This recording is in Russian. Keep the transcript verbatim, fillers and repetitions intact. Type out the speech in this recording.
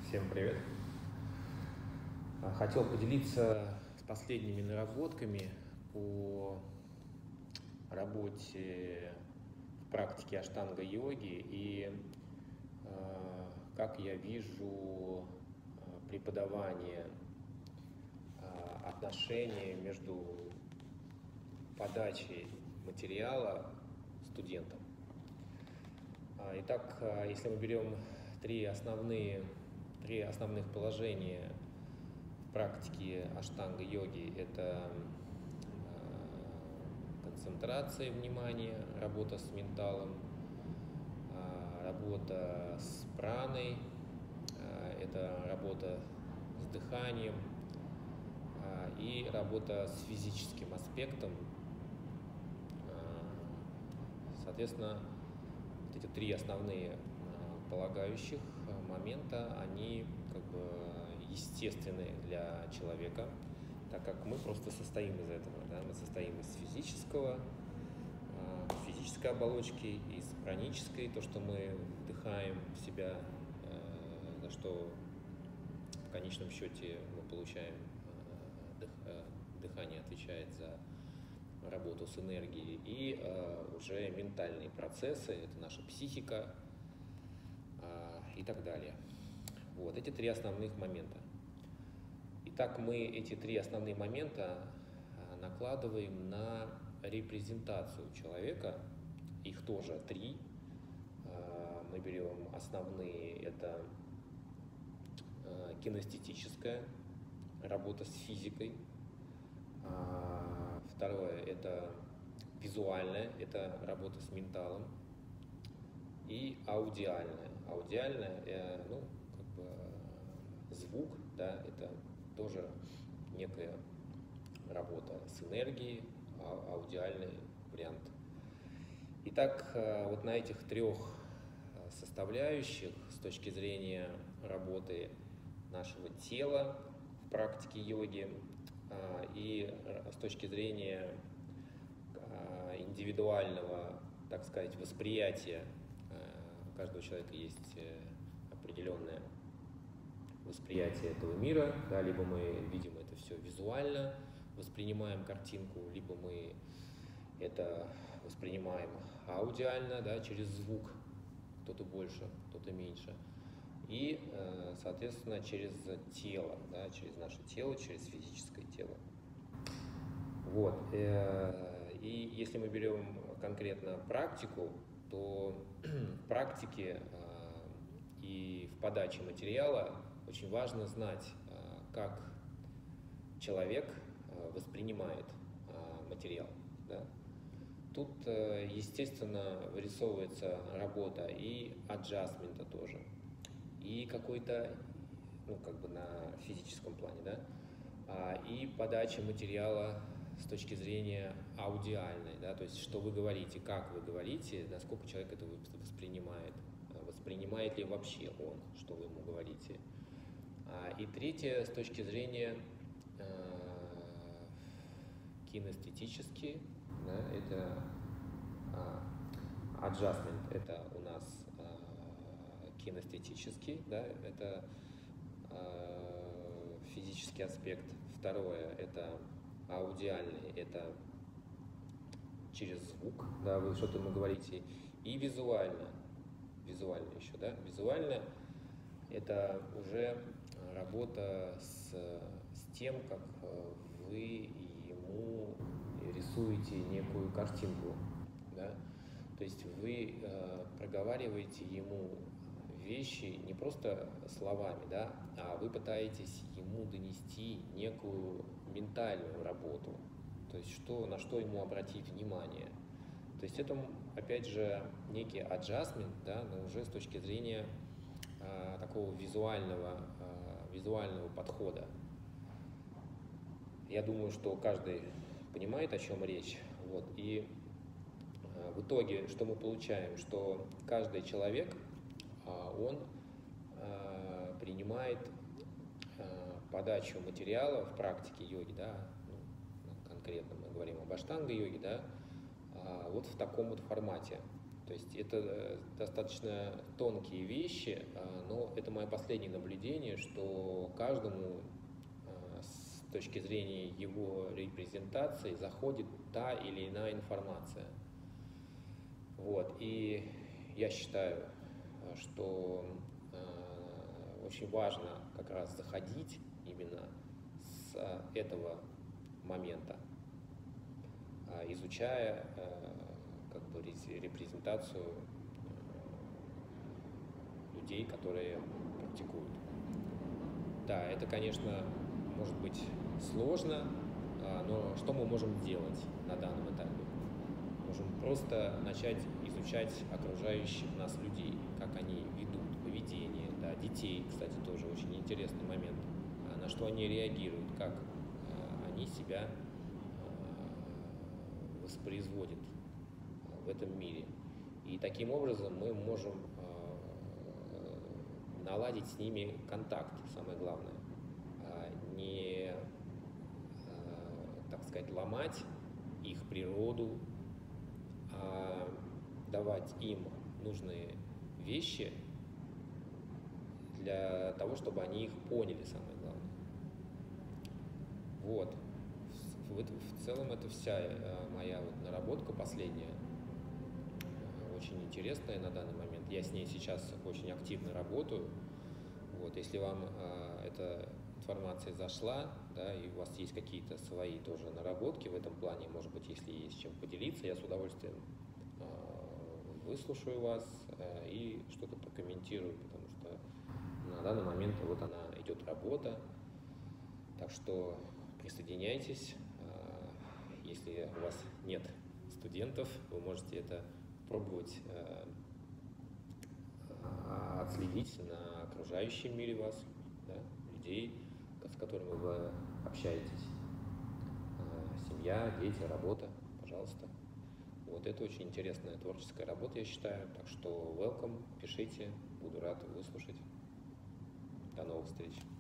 Всем привет! Хотел поделиться с последними наработками по работе в практике аштанга-йоги и э, как я вижу э, преподавание, э, отношения между подачей материала студентам. Итак, если мы берем три основные Три основных положения в практике аштанга-йоги – это концентрация внимания, работа с менталом, работа с праной, это работа с дыханием и работа с физическим аспектом. Соответственно, вот эти три основные полагающих момента, они как бы естественны для человека, так как мы просто состоим из этого, да? Мы состоим из физического, физической оболочки, из пранической, то, что мы вдыхаем в себя, за что в конечном счете мы получаем, дыхание отвечает за работу с энергией, и уже ментальные процессы, это наша психика, и так далее. Вот эти три основных момента. Итак, мы эти три основные момента накладываем на репрезентацию человека. Их тоже три. Мы берем основные: это кинестетическая, работа с физикой. Второе – это визуальная, это работа с менталом. И аудиальная. Аудиальная, ну, как бы звук, да, это тоже некая работа с энергией, а аудиальный вариант. Итак, вот на этих трех составляющих с точки зрения работы нашего тела в практике йоги и с точки зрения индивидуального, так сказать, восприятия. У каждого человека есть определенное восприятие этого мира, да, либо мы видим это все визуально, воспринимаем картинку, либо мы это воспринимаем аудиально, да, через звук, кто-то больше, кто-то меньше, и, соответственно, через тело, да, через наше тело, через физическое тело. Вот. И если мы берем конкретно практику, то в практике и в подаче материала очень важно знать, как человек воспринимает материал. Да? Тут, естественно, вырисовывается работа и аджастмента тоже, и какой-то, ну, как бы на физическом плане, да, и подача материала с точки зрения аудиальной, да, то есть что вы говорите, как вы говорите, насколько человек это воспринимает, воспринимает ли вообще он, что вы ему говорите. И третье, с точки зрения э, кинестетически, да, это аджастмент, это у нас э, кинестетический, да, это э, физический аспект. Второе – это аудиальный, это через звук, да, вы что-то ему говорите, и визуально, визуально еще, да, визуально это уже работа с, с тем, как вы ему рисуете некую картинку, да, то есть вы э, проговариваете ему вещи не просто словами, да, а вы пытаетесь ему донести некую ментальную работу, то есть что, на что ему обратить внимание. То есть это, опять же, некий аджастмент, да, но уже с точки зрения э, такого визуального, э, визуального подхода. Я думаю, что каждый понимает, о чем речь. Вот. И э, в итоге, что мы получаем, что каждый человек, он э, принимает э, подачу материала в практике йоги, да, ну, конкретно мы говорим об аштанга-йоге, да, э, вот в таком вот формате. То есть это достаточно тонкие вещи, но это мое последнее наблюдение, что каждому с точки зрения его репрезентации заходит та или иная информация. Вот. И я считаю, что э, очень важно как раз заходить именно с этого момента, изучая э, как бы репрезентацию э, людей, которые практикуют. Да, это, конечно, может быть сложно, э, но что мы можем делать на данном этапе? Можем просто начать изучать окружающих нас людей, как они ведут поведение, да, детей, кстати, тоже очень интересный момент, на что они реагируют, как э, они себя э, воспроизводят в этом мире. И таким образом мы можем э, наладить с ними контакт, самое главное, э, не, э, так сказать, ломать их природу, а давать им нужные вещи для того, чтобы они их поняли, самое главное. Вот. В, в целом это вся моя вот наработка последняя, очень интересная на данный момент. Я с ней сейчас очень активно работаю. Вот. Если вам э, эта информация зашла, да, и у вас есть какие-то свои тоже наработки в этом плане, может быть, если есть чем поделиться, я с удовольствием э, выслушаю вас э, и что-то прокомментирую, потому что на данный момент вот она идет работа, так что присоединяйтесь. Э, если у вас нет студентов, вы можете это пробовать э, отследить на окружающем мире вас, да, людей, с которыми вы общаетесь. Семья, дети, работа, пожалуйста. Вот это очень интересная творческая работа, я считаю. Так что welcome, пишите, буду рад выслушать. До новых встреч.